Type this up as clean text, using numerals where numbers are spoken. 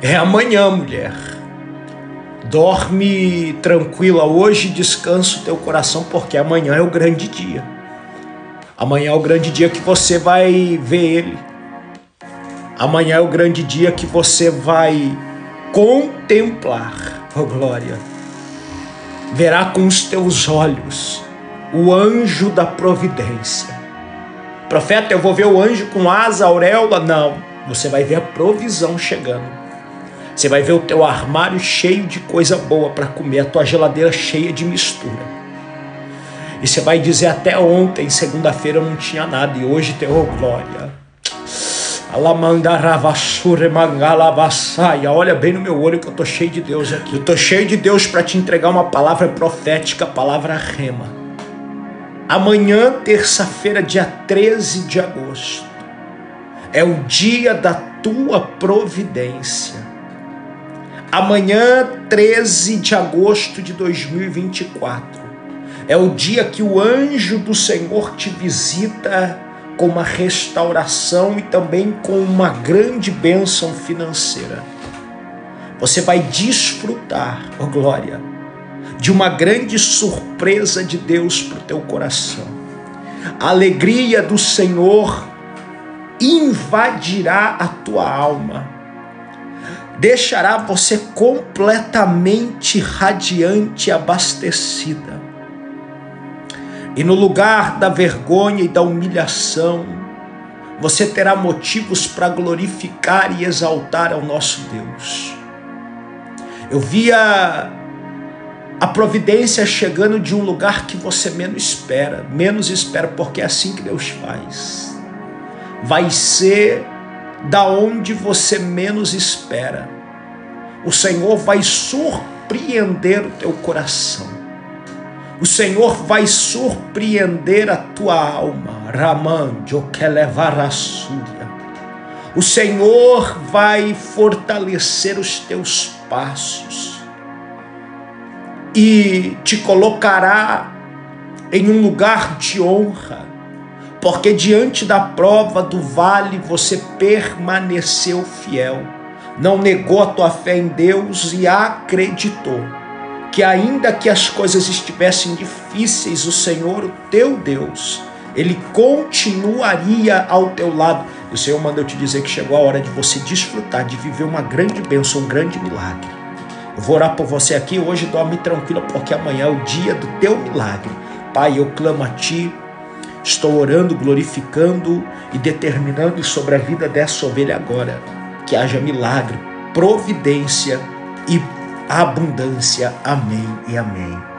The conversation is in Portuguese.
É amanhã, mulher. Dorme tranquila hoje, descansa o teu coração, porque amanhã é o grande dia. Amanhã é o grande dia que você vai ver Ele. Amanhã é o grande dia que você vai contemplar, oh glória. Verá com os teus olhos o anjo da providência. Profeta, eu vou ver o anjo com asa, auréola? Não, você vai ver a provisão chegando. Você vai ver o teu armário cheio de coisa boa para comer, a tua geladeira cheia de mistura. E você vai dizer, até ontem, segunda-feira, eu não tinha nada, e hoje tem, oh glória. Olha bem no meu olho que eu estou cheio de Deus aqui. Eu estou cheio de Deus para te entregar uma palavra profética, a palavra rema. Amanhã, terça-feira, dia 13 de agosto, é o dia da tua providência. Amanhã, 13 de agosto de 2024, é o dia que o anjo do Senhor te visita com uma restauração e também com uma grande bênção financeira. Você vai desfrutar, oh glória, de uma grande surpresa de Deus para o teu coração. A alegria do Senhor invadirá a tua alma. Deixará você completamente radiante e abastecida. E no lugar da vergonha e da humilhação, você terá motivos para glorificar e exaltar ao nosso Deus. Eu via a providência chegando de um lugar que você menos espera, porque é assim que Deus faz. Vai ser da onde você menos espera. O Senhor vai surpreender o teu coração. O Senhor vai surpreender a tua alma. O Senhor vai fortalecer os teus passos e te colocará em um lugar de honra, porque diante da prova do vale você permaneceu fiel, não negou a tua fé em Deus e acreditou que ainda que as coisas estivessem difíceis, o Senhor, o teu Deus, Ele continuaria ao teu lado. E o Senhor manda eu te dizer que chegou a hora de você desfrutar, de viver uma grande bênção, um grande milagre. Eu vou orar por você aqui hoje, dorme tranquila, porque amanhã é o dia do teu milagre. Pai, eu clamo a Ti, estou orando, glorificando e determinando sobre a vida dessa ovelha agora, que haja milagre, providência e abundância. Amém e amém.